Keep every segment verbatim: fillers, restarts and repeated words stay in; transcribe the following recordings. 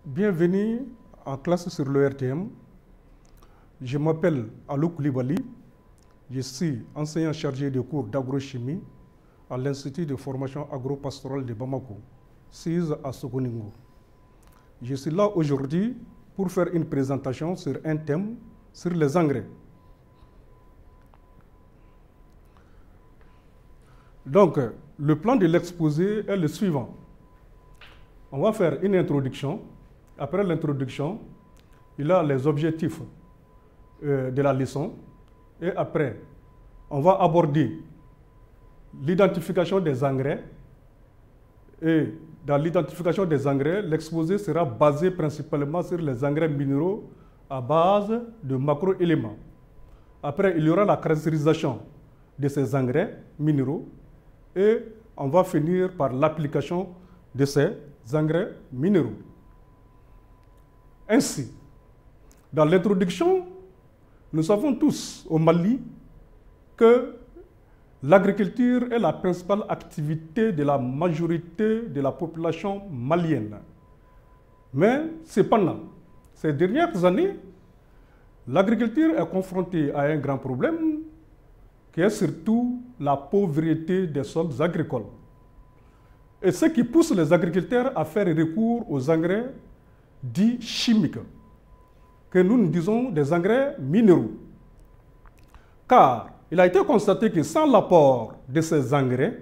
Bienvenue en classe sur l'O R T M. Je m'appelle Alou Koulibaly. Je suis enseignant chargé de cours d'agrochimie à l'Institut de formation agro-pastorale de Bamako, S I S à Sokoningo. Je suis là aujourd'hui pour faire une présentation sur un thème sur les engrais. Donc, le plan de l'exposé est le suivant. On va faire une introduction. Après l'introduction, il y a les objectifs euh, de la leçon. Et après, on va aborder l'identification des engrais. Et dans l'identification des engrais, l'exposé sera basé principalement sur les engrais minéraux à base de macro-éléments. Après, il y aura la caractérisation de ces engrais minéraux. Et on va finir par l'application de ces engrais minéraux. Ainsi, dans l'introduction, nous savons tous au Mali que l'agriculture est la principale activité de la majorité de la population malienne. Mais cependant, ces dernières années, l'agriculture est confrontée à un grand problème qui est surtout la pauvreté des sols agricoles. Et ce qui pousse les agriculteurs à faire recours aux engrais dits chimiques, que nous nous disons des engrais minéraux. Car il a été constaté que sans l'apport de ces engrais,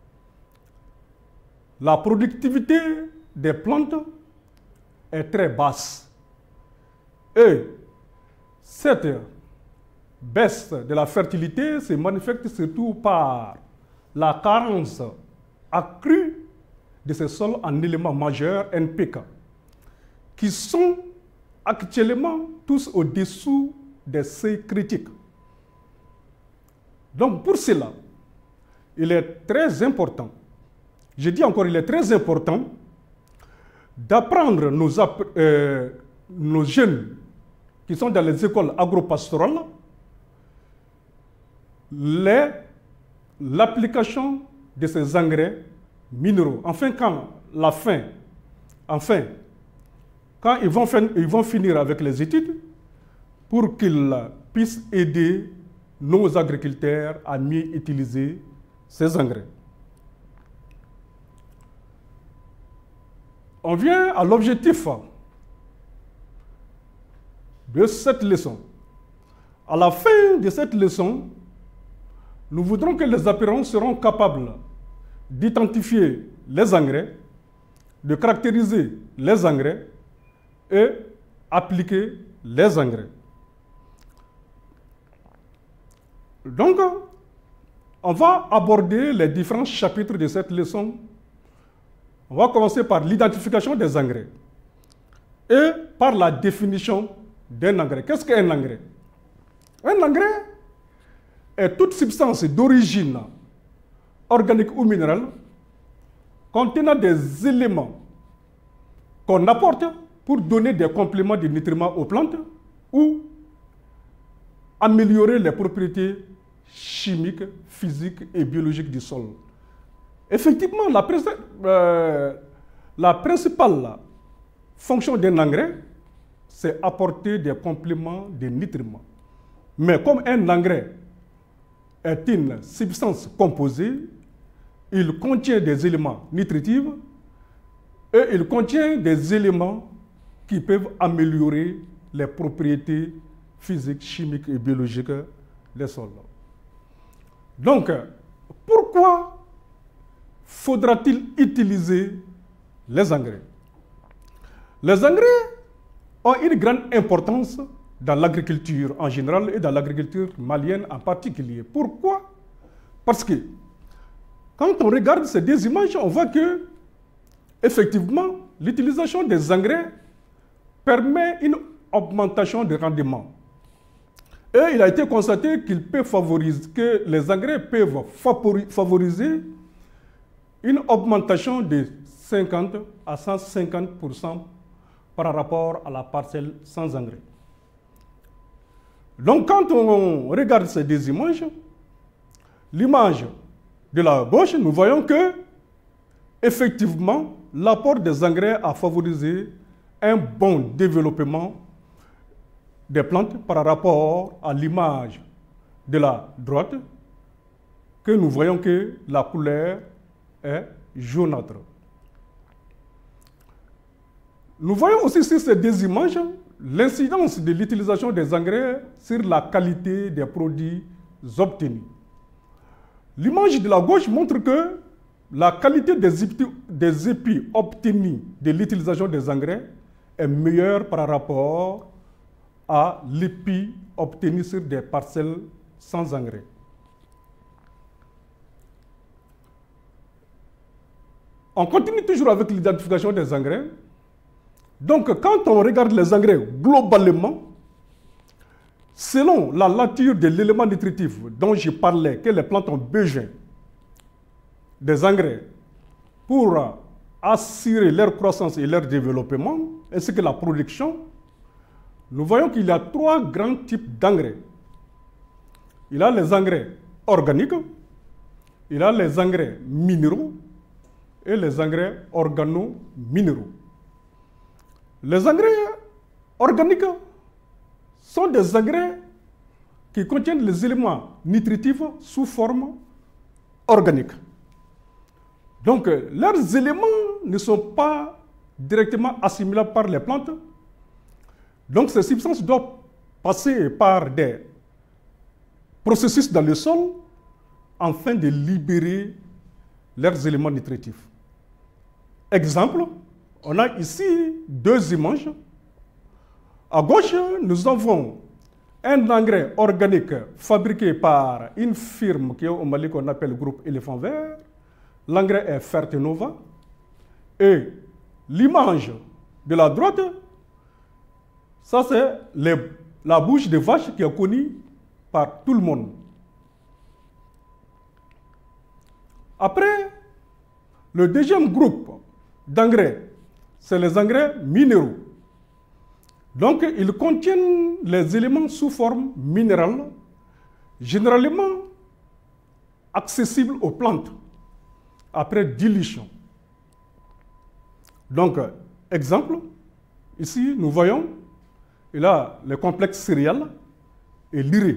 la productivité des plantes est très basse. Et cette baisse de la fertilité se manifeste surtout par la carence accrue de ces sols en éléments majeurs N P K, qui sont actuellement tous au-dessous des seuils critiques. Donc pour cela, il est très important, je dis encore, il est très important d'apprendre nos, euh, nos jeunes qui sont dans les écoles agro-pastorales l'application de ces engrais minéraux. Enfin, quand la fin, enfin, quand ils vont, fin, ils vont finir avec les études, pour qu'ils puissent aider nos agriculteurs à mieux utiliser ces engrais. On vient à l'objectif de cette leçon. À la fin de cette leçon, nous voudrons que les apprenants seront capables d'identifier les engrais, de caractériser les engrais et appliquer les engrais. Donc, on va aborder les différents chapitres de cette leçon. On va commencer par l'identification des engrais et par la définition d'un engrais. Qu'est-ce qu'un engrais? Un engrais est toute substance d'origine organique ou minérale contenant des éléments qu'on apporte pour donner des compléments de nutriments aux plantes ou améliorer les propriétés chimiques, physiques et biologiques du sol. Effectivement, la, euh, la principale fonction d'un engrais, c'est apporter des compléments de nutriments. Mais comme un engrais est une substance composée, il contient des éléments nutritifs et il contient des éléments qui peuvent améliorer les propriétés physiques, chimiques et biologiques des sols. Donc, pourquoi faudra-t-il utiliser les engrais? Les engrais ont une grande importance dans l'agriculture en général et dans l'agriculture malienne en particulier. Pourquoi? Parce que quand on regarde ces deux images, on voit que, effectivement, l'utilisation des engrais permet une augmentation de rendement. Et il a été constaté qu'il peut favoriser, que les engrais peuvent favoriser une augmentation de cinquante à cent cinquante pour cent par rapport à la parcelle sans engrais. Donc, quand on regarde ces deux images, l'image de la gauche, nous voyons que, effectivement, l'apport des engrais a favorisé un bon développement des plantes par rapport à l'image de la droite, que nous voyons que la couleur est jaunâtre. Nous voyons aussi sur ces deux images l'incidence de l'utilisation des engrais sur la qualité des produits obtenus. L'image de la gauche montre que la qualité des épis, des épis obtenus de l'utilisation des engrais est meilleure par rapport à l'épi obtenu sur des parcelles sans engrais. On continue toujours avec l'identification des engrais. Donc, quand on regarde les engrais globalement, selon la nature de l'élément nutritif dont je parlais, que les plantes ont besoin des engrais pour assurer leur croissance et leur développement, ainsi que la production, nous voyons qu'il y a trois grands types d'engrais. Il y a les engrais organiques, il y a les engrais minéraux et les engrais organo-minéraux. Les engrais organiques sont des engrais qui contiennent les éléments nutritifs sous forme organique. Donc, leurs éléments ne sont pas directement assimilables par les plantes. Donc, ces substances doivent passer par des processus dans le sol afin de libérer leurs éléments nutritifs. Exemple, on a ici deux images. À gauche, nous avons un engrais organique fabriqué par une firme qui est au Mali qu'on appelle le groupe Éléphant Vert. L'engrais est Fertenova. Et l'image de la droite, ça c'est la bouche de vache qui est connue par tout le monde. Après, le deuxième groupe d'engrais, c'est les engrais minéraux. Donc, ils contiennent les éléments sous forme minérale, généralement accessibles aux plantes après dilution. Donc, exemple, ici, nous voyons, il a le complexe céréal et l'urée.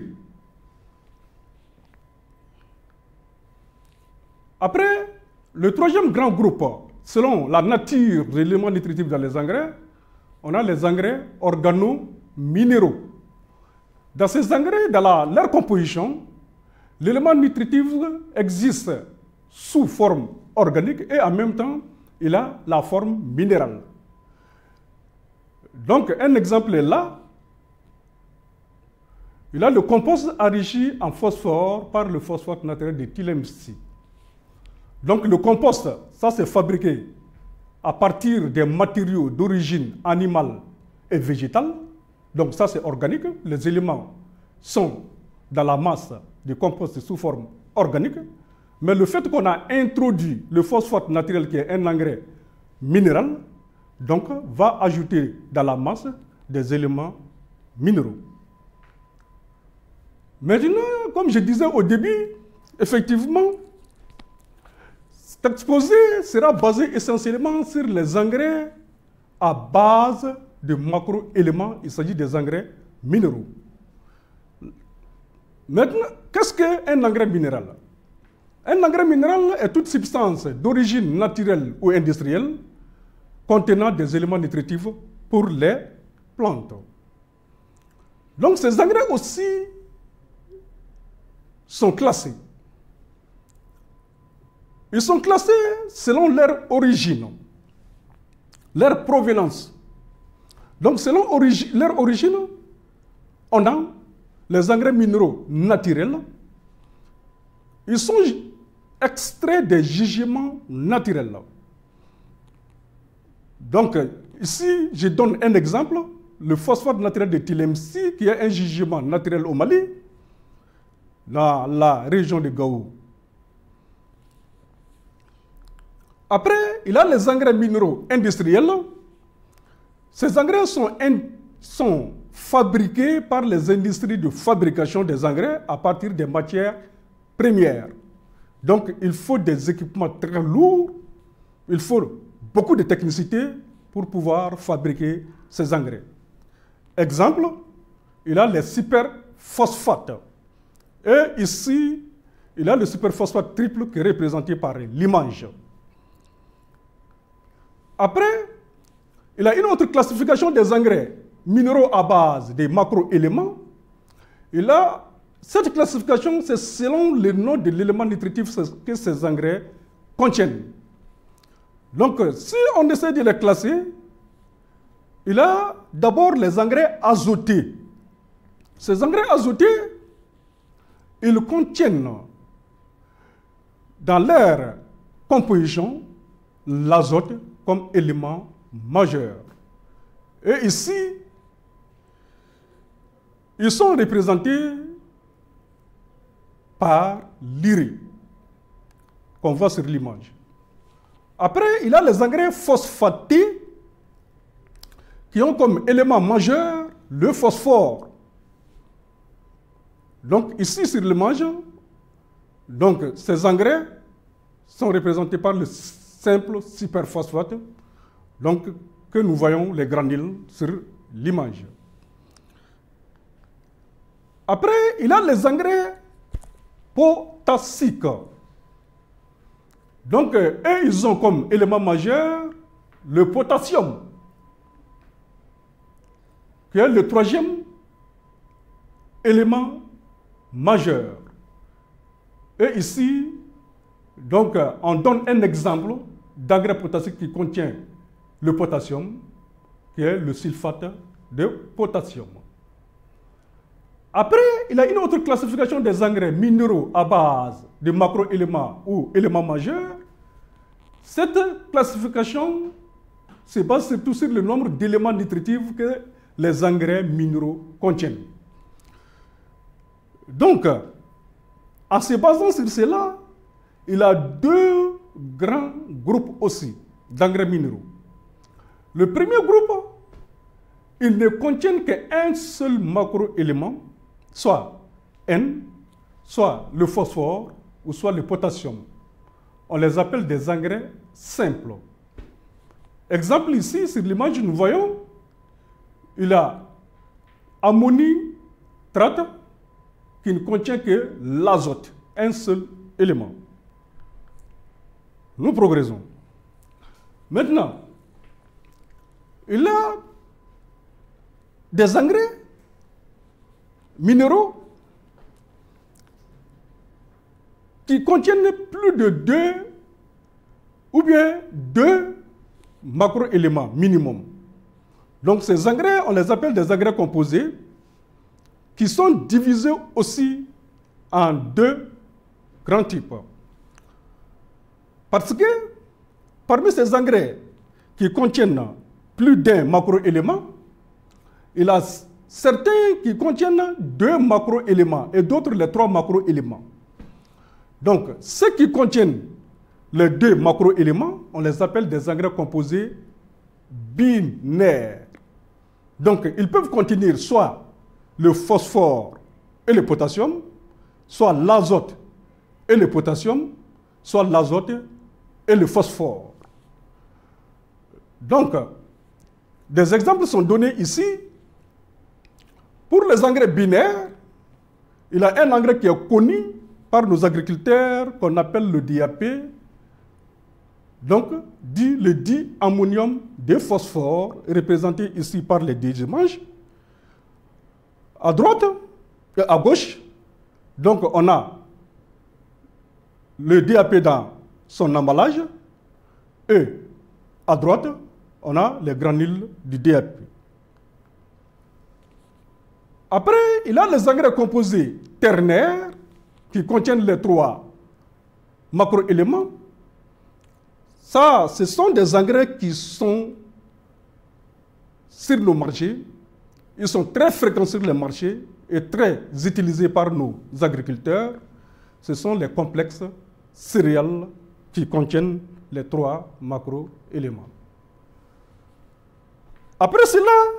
Après, le troisième grand groupe, selon la nature des éléments nutritifs dans les engrais, on a les engrais organo-minéraux. Dans ces engrais, dans la, leur composition, l'élément nutritif existe sous forme organique et en même temps, il a la forme minérale. Donc, un exemple est là. Il a le compost enrichi en phosphore par le phosphate naturel de Thilemsi. Donc, le compost, ça c'est fabriqué à partir des matériaux d'origine animale et végétale. Donc, ça c'est organique. Les éléments sont dans la masse du compost sous forme organique. Mais le fait qu'on a introduit le phosphate naturel, qui est un engrais minéral, donc va ajouter dans la masse des éléments minéraux. Maintenant, comme je disais au début, effectivement, cet exposé sera basé essentiellement sur les engrais à base de macro-éléments. Il s'agit des engrais minéraux. Maintenant, qu'est-ce qu'un engrais minéral? Un engrais minéral est toute substance d'origine naturelle ou industrielle contenant des éléments nutritifs pour les plantes. Donc ces engrais aussi sont classés. Ils sont classés selon leur origine, leur provenance. Donc selon origi- leur origine, on a les engrais minéraux naturels. Ils sont extraits des gisements naturels. Donc, ici, je donne un exemple. Le phosphate naturel de Thilemsi, qui est un gisement naturel au Mali, dans la région de Gao. Après, il y a les engrais minéraux industriels. Ces engrais sont, in, sont fabriqués par les industries de fabrication des engrais à partir des matières premières. Donc, il faut des équipements très lourds, il faut beaucoup de technicité pour pouvoir fabriquer ces engrais. Exemple, il a les superphosphates. Et ici, il a le superphosphate triple qui est représenté par l'image. Après, il a une autre classification des engrais minéraux à base des macro-éléments. Il a cette classification, c'est selon le nom de l'élément nutritif que ces engrais contiennent. Donc, si on essaie de les classer, il a d'abord les engrais azotés. Ces engrais azotés, ils contiennent dans leur composition l'azote comme élément majeur. Et ici, ils sont représentés par l'urée, qu'on voit sur l'image. Après, il a les engrais phosphatés qui ont comme élément majeur le phosphore. Donc ici sur l'image, donc ces engrais sont représentés par le simple superphosphate, donc que nous voyons les granules sur l'image. Après, il a les engrais potassiques. Donc, eux, ils ont comme élément majeur le potassium, qui est le troisième élément majeur. Et ici, donc, on donne un exemple d'engrais potassique qui contient le potassium, qui est le sulfate de potassium. Après, il a une autre classification des engrais minéraux à base de macro-éléments ou éléments majeurs. Cette classification se base surtout sur le nombre d'éléments nutritifs que les engrais minéraux contiennent. Donc, en se basant sur cela, il a deux grands groupes aussi d'engrais minéraux. Le premier groupe, ils ne contiennent qu'un seul macro-élément, soit N, soit le phosphore, ou soit le potassium. On les appelle des engrais simples. Exemple ici, sur l'image, nous voyons, il a ammonitrate qui ne contient que l'azote, un seul élément. Nous progressons. Maintenant, il a des engrais minéraux qui contiennent plus de deux ou bien deux macro-éléments minimum. Donc ces engrais, on les appelle des engrais composés qui sont divisés aussi en deux grands types. Parce que parmi ces engrais qui contiennent plus d'un macro-élément, il y a certains qui contiennent deux macro-éléments et d'autres les trois macro-éléments. Donc, ceux qui contiennent les deux macro-éléments, on les appelle des engrais composés binaires. Donc, ils peuvent contenir soit le phosphore et le potassium, soit l'azote et le potassium, soit l'azote et le phosphore. Donc, des exemples sont donnés ici. Pour les engrais binaires, il y a un engrais qui est connu par nos agriculteurs qu'on appelle le D A P, donc dit, le diammonium de phosphore, représenté ici par les deux images. À droite et à gauche, donc on a le D A P dans son emballage et à droite, on a les granules du D A P. Après, il a les engrais composés ternaires qui contiennent les trois macro-éléments. Ça, ce sont des engrais qui sont sur nos marchés. Ils sont très fréquents sur les marchés et très utilisés par nos agriculteurs. Ce sont les complexes céréales qui contiennent les trois macro-éléments. Après cela,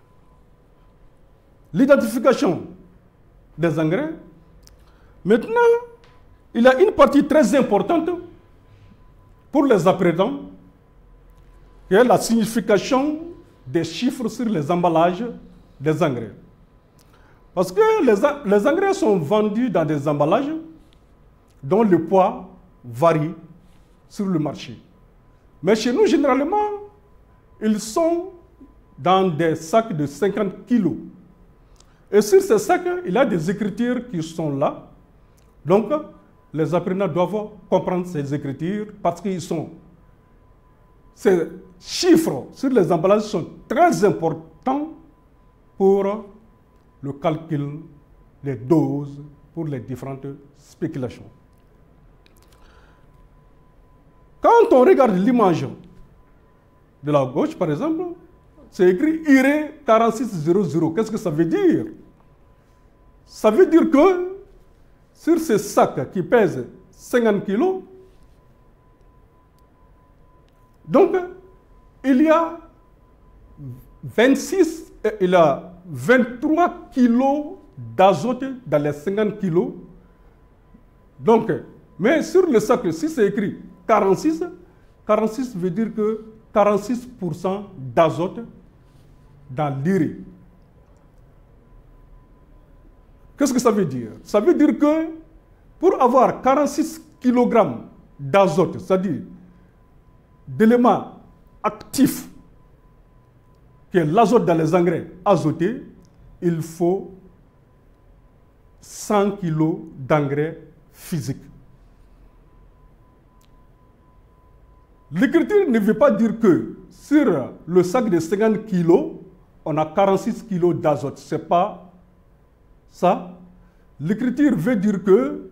l'identification des engrais. Maintenant, il y a une partie très importante pour les apprenants, qui est la signification des chiffres sur les emballages des engrais. Parce que les, les engrais sont vendus dans des emballages dont le poids varie sur le marché. Mais chez nous, généralement, ils sont dans des sacs de cinquante kilos. Et sur ces sacs, il y a des écritures qui sont là. Donc, les apprenants doivent comprendre ces écritures parce qu'ils sont... Ces chiffres sur les emballages sont très importants pour le calcul des doses pour les différentes spéculations. Quand on regarde l'image de la gauche, par exemple, c'est écrit I R E quarante-six zéro zéro. Qu'est-ce que ça veut dire? Ça veut dire que sur ces sacs qui pèsent cinquante kilos, donc il y a vingt-six, il y a vingt-trois kilos d'azote dans les cinquante kilos. Donc, mais sur le sac, si c'est écrit quarante-six, quarante-six veut dire que quarante-six pour cent d'azote dans l'I R E. Qu'est-ce que ça veut dire? Ça veut dire que pour avoir quarante-six kilogrammes d'azote, c'est-à-dire d'éléments actifs, qui est l'azote dans les engrais azotés, il faut cent kilos d'engrais physiques. L'écriture ne veut pas dire que sur le sac de cinquante kilos, on a quarante-six kilos d'azote. Ce n'est pas ça. L'écriture veut dire que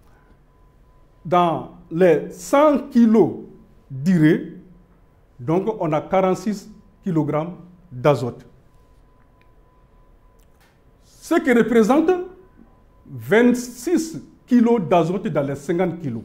dans les cent kilos d'I R E, donc on a quarante-six kilogrammes d'azote. Ce qui représente vingt-six kilos d'azote dans les cinquante kilos.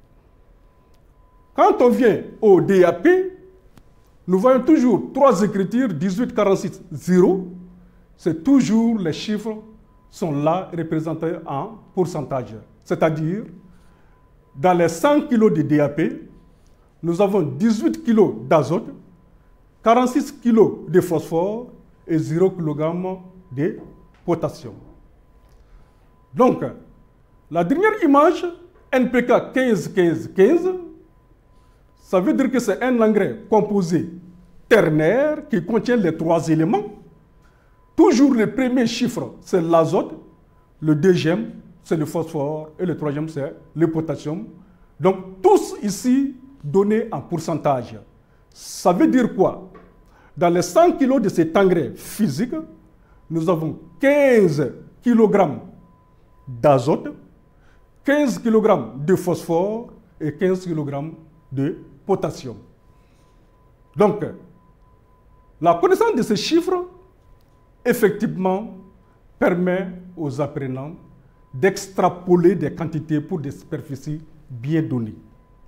Quand on vient au D A P, nous voyons toujours trois écritures, dix-huit, quarante-six, zéro. C'est toujours les chiffres sont là représentés en pourcentage. C'est-à-dire, dans les cent kilos de D A P, nous avons dix-huit kilos d'azote, quarante-six kilos de phosphore et zéro kilogramme de potassium. Donc, la dernière image, N P K quinze, quinze, quinze, ça veut dire que c'est un engrais composé ternaire qui contient les trois éléments. Toujours le premier chiffre, c'est l'azote, le deuxième, c'est le phosphore et le troisième, c'est le potassium. Donc, tous ici donnés en pourcentage. Ça veut dire quoi? Dans les cent kilos de cet engrais physique, nous avons quinze kilogrammes d'azote, quinze kilogrammes de phosphore et quinze kilogrammes de potassium. Donc, la connaissance de ces chiffres, effectivement, permet aux apprenants d'extrapoler des quantités pour des superficies bien données.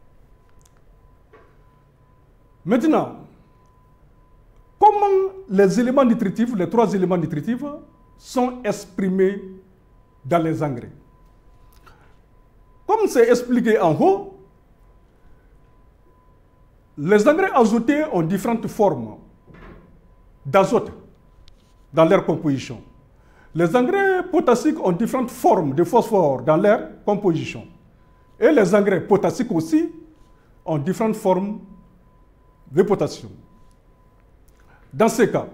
Maintenant, comment les éléments nutritifs, les trois éléments nutritifs, sont exprimés dans les engrais? Comme c'est expliqué en haut, les engrais azotés ont différentes formes d'azote dans leur composition. Les engrais potassiques ont différentes formes de phosphore dans leur composition. Et les engrais potassiques aussi ont différentes formes de potassium. Dans ces cas,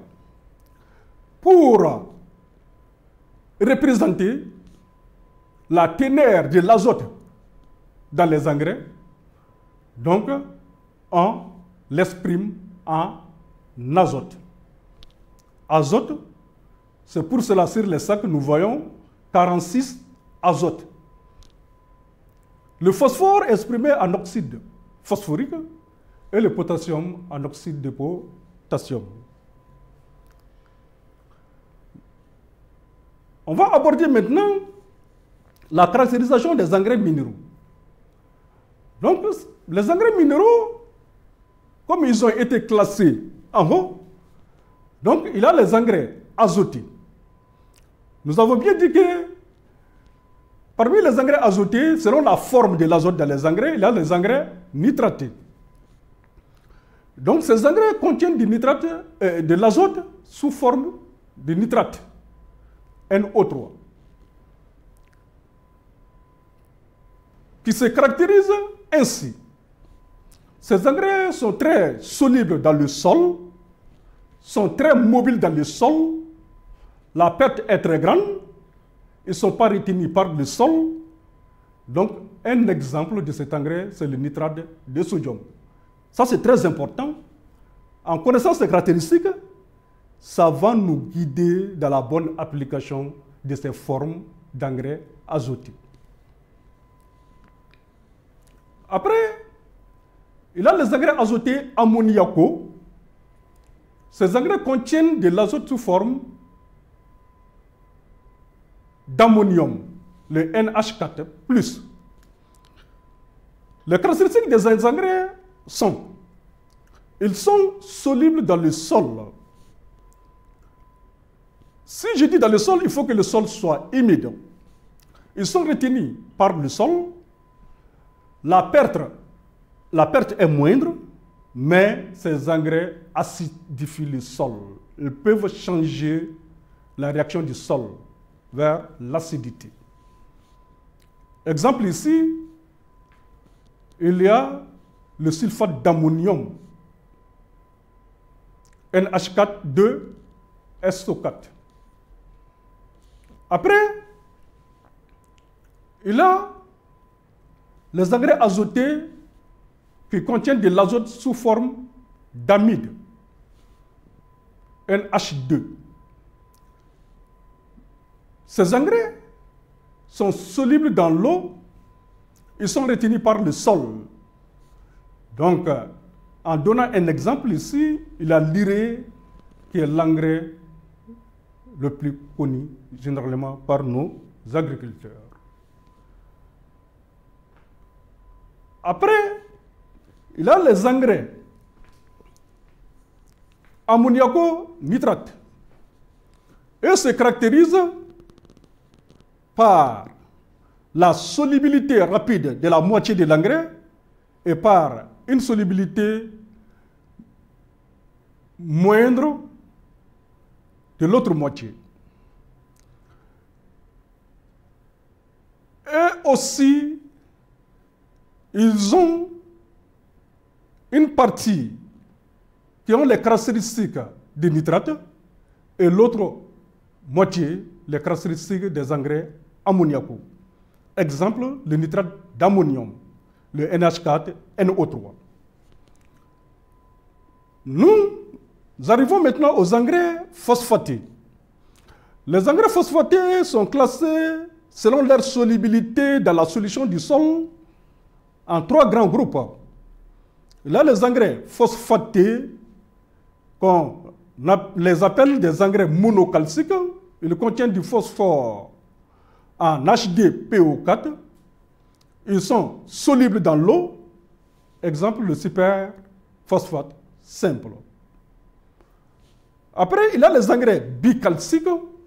pour représenter la teneur de l'azote dans les engrais, donc on l'exprime en azote. Azote, c'est pour cela sur les sacs nous voyons quarante-six azote. Le phosphore est exprimé en oxyde phosphorique et le potassium en oxyde de potassium. On va aborder maintenant la caractérisation des engrais minéraux. Donc, les engrais minéraux, comme ils ont été classés en haut, donc il y a les engrais azotés. Nous avons bien dit que parmi les engrais azotés, selon la forme de l'azote dans les engrais, il y a les engrais nitratés. Donc ces engrais contiennent du nitrate, euh, de l'azote sous forme de nitrate, N O trois, qui se caractérise ainsi. Ces engrais sont très solubles dans le sol, sont très mobiles dans le sol, la perte est très grande, ils ne sont pas retenus par le sol. Donc, un exemple de cet engrais, c'est le nitrate de sodium. Ça, c'est très important. En connaissant ces caractéristiques, ça va nous guider dans la bonne application de ces formes d'engrais azotés. Après, il y a les engrais azotés ammoniaco. Ces engrais contiennent de l'azote sous forme d'ammonium, le N H quatre plus. Les caractéristiques des engrais sont, ils sont solubles dans le sol. Si je dis dans le sol, il faut que le sol soit humide. Ils sont retenus par le sol. La perte, la perte est moindre, mais ces engrais acidifient le sol. Ils peuvent changer la réaction du sol vers l'acidité. Exemple ici, il y a le sulfate d'ammonium, N H quatre deux S O quatre. Après, il y a les engrais azotés qui contiennent de l'azote sous forme d'amide, N H deux. Ces engrais sont solubles dans l'eau, ils sont retenus par le sol. Donc, en donnant un exemple ici, il y a l'urée qui est l'engrais le plus connu généralement par nos agriculteurs. Après, il y a les engrais ammoniaco-nitrate. Eux se caractérisent par la solubilité rapide de la moitié de l'engrais et par une solubilité moindre de l'autre moitié. Et aussi, ils ont une partie qui ont les caractéristiques des nitrates et l'autre moitié les caractéristiques des engrais ammoniaco. Exemple, le nitrate d'ammonium, le N H quatre N O trois. Nous arrivons maintenant aux engrais phosphatés. Les engrais phosphatés sont classés selon leur solubilité dans la solution du sol en trois grands groupes. Là, les engrais phosphatés, qu'on les appelle des engrais monocalciques, ils contiennent du phosphore en H D P O quatre. Ils sont solubles dans l'eau. Exemple, le superphosphate simple. Après, il y a les engrais bicalciques.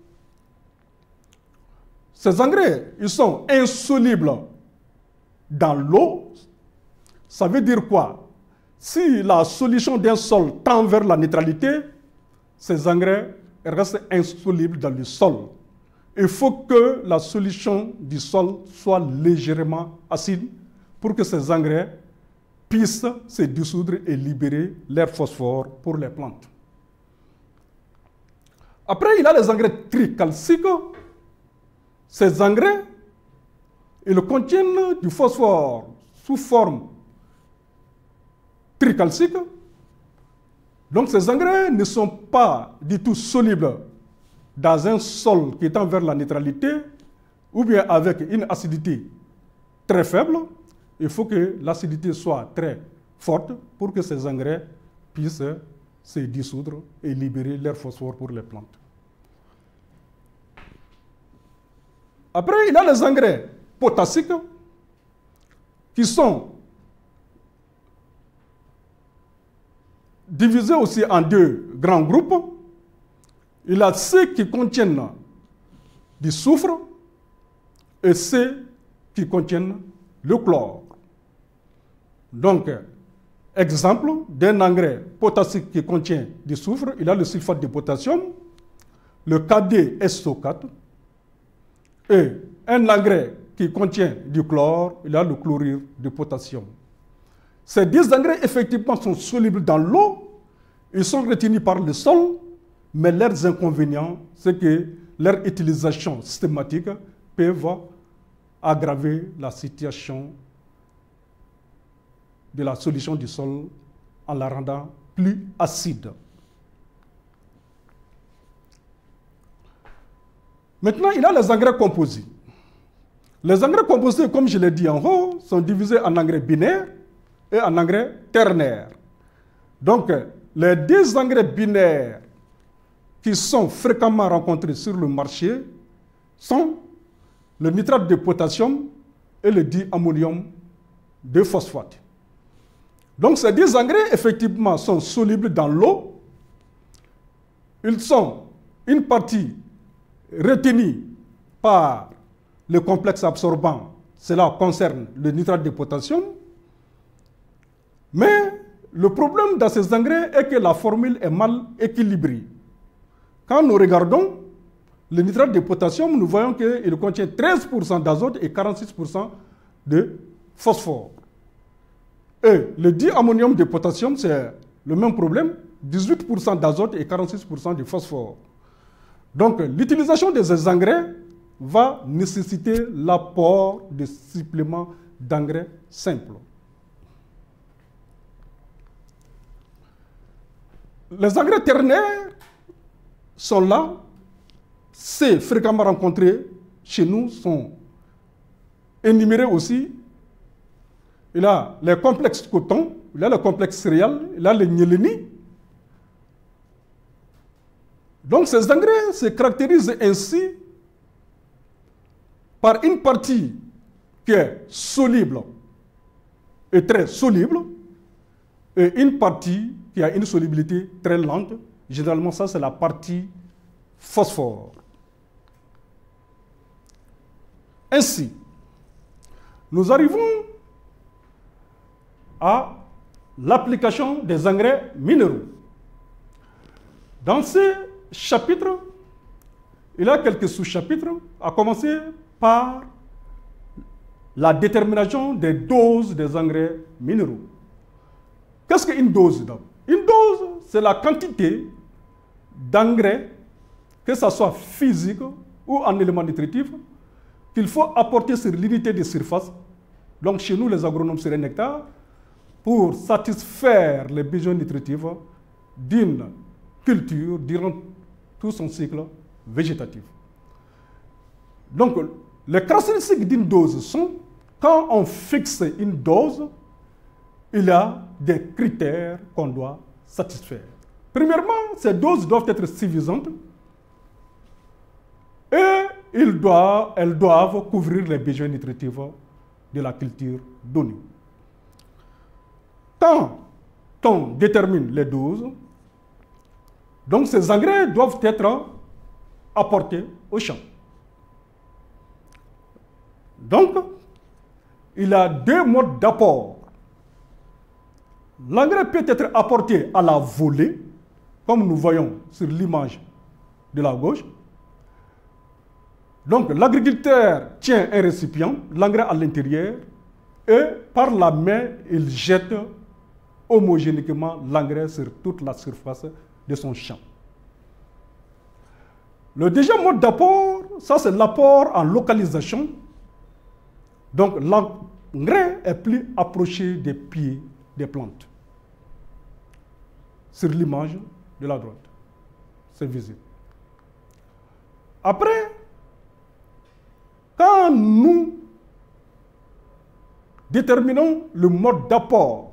Ces engrais, ils sont insolubles dans l'eau. Ça veut dire quoi? Si la solution d'un sol tend vers la neutralité, ces engrais restent insolubles dans le sol. Il faut que la solution du sol soit légèrement acide pour que ces engrais puissent se dissoudre et libérer leur phosphore pour les plantes. Après, il y a les engrais tricalciques. Ces engrais, ils contiennent du phosphore sous forme tricalcique. Donc ces engrais ne sont pas du tout solubles dans un sol qui tend vers la neutralité ou bien avec une acidité très faible. Il faut que l'acidité soit très forte pour que ces engrais puissent se dissoudre et libérer leur phosphore pour les plantes. Après, il y a les engrais potassiques qui sont divisés aussi en deux grands groupes. Il y a ceux qui contiennent du soufre et ceux qui contiennent le chlore. Donc, Exemple d'un engrais potassique qui contient du soufre, il a le sulfate de potassium, le K D S O quatre, et un engrais qui contient du chlore, il a le chlorure de potassium. Ces dix engrais, effectivement, sont solubles dans l'eau, ils sont retenus par le sol, mais leurs inconvénients, c'est que leur utilisation systématique peut aggraver la situation de la solution du sol en la rendant plus acide. Maintenant, il y a les engrais composés. Les engrais composés, comme je l'ai dit en haut, sont divisés en engrais binaires et en engrais ternaires. Donc, les deux engrais binaires qui sont fréquemment rencontrés sur le marché sont le nitrate de potassium et le diammonium de phosphate. Donc ces deux engrais, effectivement, sont solubles dans l'eau. Ils sont une partie retenue par le complexe absorbant. Cela concerne le nitrate de potassium. Mais le problème dans ces engrais est que la formule est mal équilibrée. Quand nous regardons le nitrate de potassium, nous voyons qu'il contient treize pour cent d'azote et quarante-six pour cent de phosphore. Et le diammonium de potassium, c'est le même problème, dix-huit pour cent d'azote et quarante-six pour cent de phosphore. Donc l'utilisation de ces engrais va nécessiter l'apport de suppléments d'engrais simples. Les engrais ternaires sont là, c'est fréquemment rencontrés chez nous, sont énumérés aussi. Il y a les complexes coton, il y a le complexe céréales, il y a le nyéléni. Donc ces engrais se caractérisent ainsi par une partie qui est soluble et très soluble, et une partie qui a une solubilité très lente. Généralement, ça, c'est la partie phosphore. Ainsi, nous arrivons à l'application des engrais minéraux. Dans ce chapitre, il y a quelques sous-chapitres, à commencer par la détermination des doses des engrais minéraux. Qu'est-ce qu'une dose? Une dose, c'est la quantité d'engrais, que ce soit physique ou en élément nutritif, qu'il faut apporter sur l'unité de surface. Donc chez nous, les agronomes seraient nectar, pour satisfaire les besoins nutritifs d'une culture durant tout son cycle végétatif. Donc, les caractéristiques d'une dose sont, quand on fixe une dose, il y a des critères qu'on doit satisfaire. Premièrement, ces doses doivent être suffisantes et ils doivent, elles doivent couvrir les besoins nutritifs de la culture donnée. Quand on détermine les doses, donc ces engrais doivent être apportés au champ. Donc, il y a deux modes d'apport. L'engrais peut être apporté à la volée, comme nous voyons sur l'image de la gauche. Donc, l'agriculteur tient un récipient, l'engrais à l'intérieur, et par la main, il jette homogénéquement l'engrais sur toute la surface de son champ. Le deuxième mode d'apport, ça c'est l'apport en localisation. Donc l'engrais est plus approché des pieds des plantes. Sur l'image de la droite, c'est visible. Après, quand nous déterminons le mode d'apport,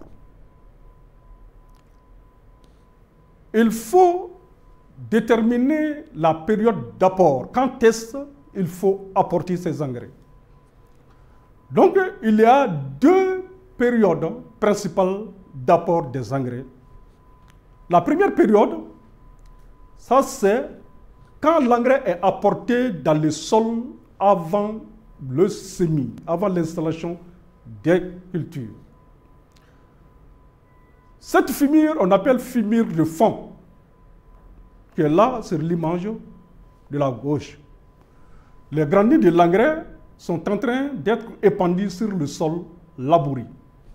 il faut déterminer la période d'apport. Quand est-ce qu'il faut apporter ces engrais? Donc, il y a deux périodes principales d'apport des engrais. La première période, ça c'est quand l'engrais est apporté dans le sol avant le semis, avant l'installation des cultures. Cette fumure, on appelle fumure de fond, qui est là sur l'image de la gauche. Les granulés de l'engrais sont en train d'être épandus sur le sol labouré.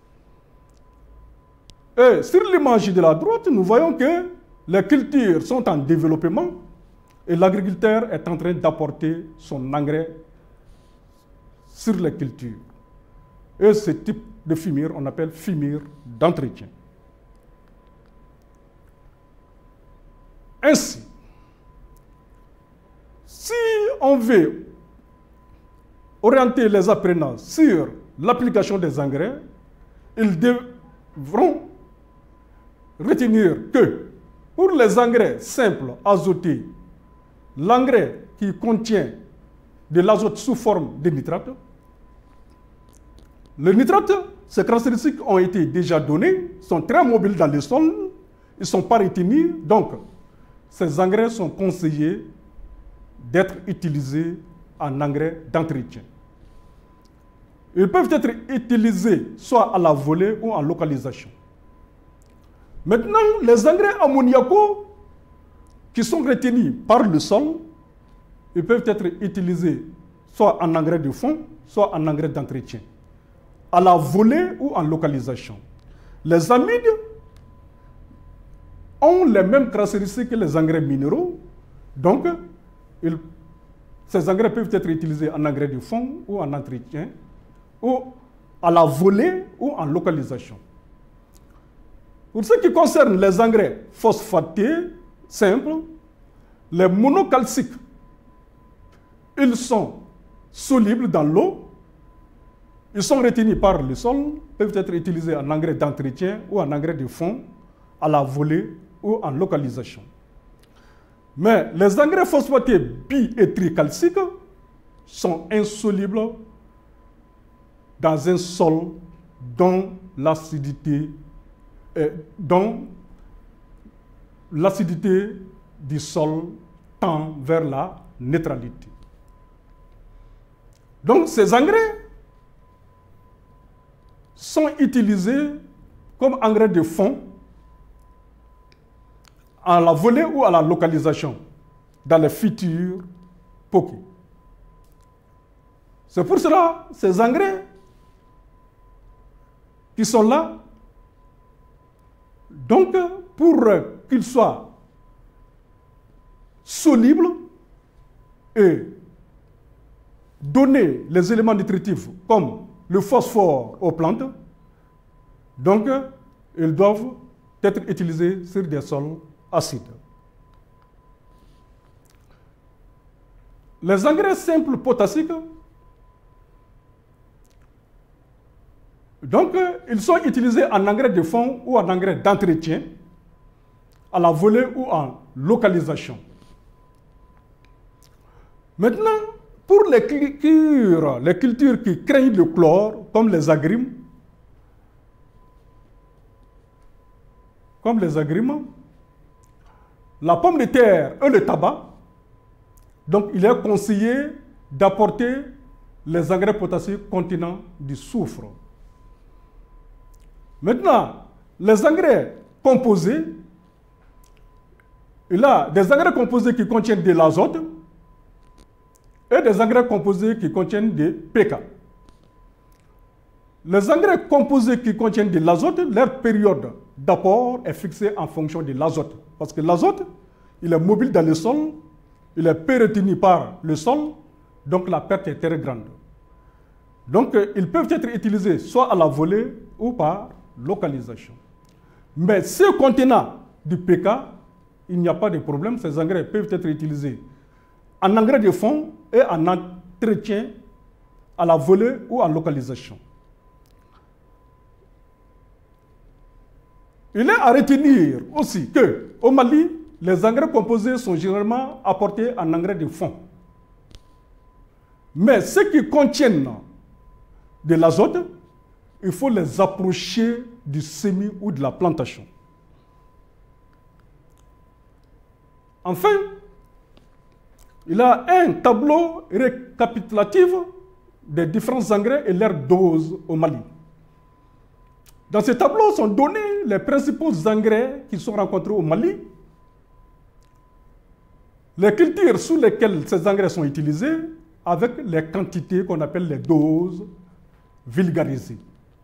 Et sur l'image de la droite, nous voyons que les cultures sont en développement et l'agriculteur est en train d'apporter son engrais sur les cultures. Et ce type de fumure, on appelle fumure d'entretien. Ainsi, si on veut orienter les apprenants sur l'application des engrais, ils devront retenir que pour les engrais simples azotés, l'engrais qui contient de l'azote sous forme de nitrate, les nitrates, ces caractéristiques ont été déjà données, sont très mobiles dans le sol, ils ne sont pas retenus, donc ces engrais sont conseillés d'être utilisés en engrais d'entretien. Ils peuvent être utilisés soit à la volée ou en localisation. Maintenant, les engrais ammoniaco qui sont retenus par le sol, ils peuvent être utilisés soit en engrais de fond, soit en engrais d'entretien, à la volée ou en localisation. Les amides ont les mêmes caractéristiques que les engrais minéraux, donc ils, ces engrais peuvent être utilisés en engrais de fond ou en entretien, ou à la volée ou en localisation. Pour ce qui concerne les engrais phosphatés simples, les monocalciques, ils sont solubles dans l'eau, ils sont retenus par le sol, peuvent être utilisés en engrais d'entretien ou en engrais de fond, à la volée ou en localisation. Mais les engrais phosphatés bi- et tricalciques sont insolubles dans un sol dont l'acidité euh, dont l'acidité du sol tend vers la neutralité. Donc ces engrais sont utilisés comme engrais de fond à la volée ou à la localisation dans les futurs poquets. C'est pour cela ces engrais qui sont là, donc pour qu'ils soient solubles et donner les éléments nutritifs comme le phosphore aux plantes, donc ils doivent être utilisés sur des sols acides. Les engrais simples potassiques, donc ils sont utilisés en engrais de fond ou en engrais d'entretien, à la volée ou en localisation. Maintenant, pour les cultures, les cultures qui craignent le chlore, comme les agrumes, comme les agrumes, la pomme de terre et le tabac, donc il est conseillé d'apporter les engrais potassiques contenant du soufre. Maintenant, les engrais composés, il y a des engrais composés qui contiennent de l'azote et des engrais composés qui contiennent des P K. Les engrais composés qui contiennent de l'azote, leur période d'apport est fixée en fonction de l'azote. Parce que l'azote, il est mobile dans le sol, il est peu retenu par le sol, donc la perte est très grande. Donc, ils peuvent être utilisés soit à la volée ou par localisation. Mais ceux contenant du P K, il n'y a pas de problème, ces engrais peuvent être utilisés en engrais de fond et en entretien à la volée ou en localisation. Il est à retenir aussi qu'au Mali, les engrais composés sont généralement apportés en engrais de fond. Mais ceux qui contiennent de l'azote, il faut les approcher du semis ou de la plantation. Enfin, il y a un tableau récapitulatif des différents engrais et leurs doses au Mali. Dans ce tableau sont donnés les principaux engrais qui sont rencontrés au Mali, les cultures sous lesquelles ces engrais sont utilisés, avec les quantités qu'on appelle les doses vulgarisées.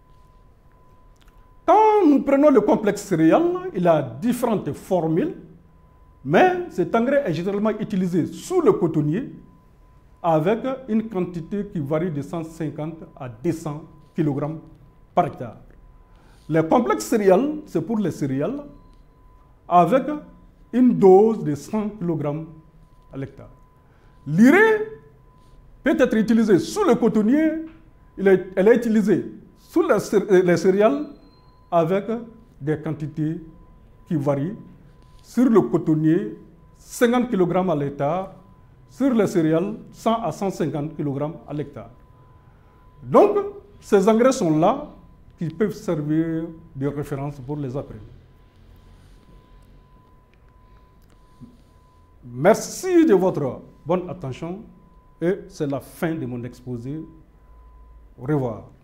Quand nous prenons le complexe céréales, il a différentes formules, mais cet engrais est généralement utilisé sous le cotonnier avec une quantité qui varie de cent cinquante à deux cents kilogrammes par hectare. Les complexes céréales, c'est pour les céréales, avec une dose de cent kilogrammes à l'hectare. L'urée peut être utilisée sous le cotonnier, elle est utilisée sous les céréales avec des quantités qui varient. Sur le cotonnier, cinquante kilogrammes à l'hectare, sur les céréales, cent à cent cinquante kilogrammes à l'hectare. Donc, ces engrais sont là qui peuvent servir de référence pour les apprenants. Merci de votre bonne attention et c'est la fin de mon exposé. Au revoir.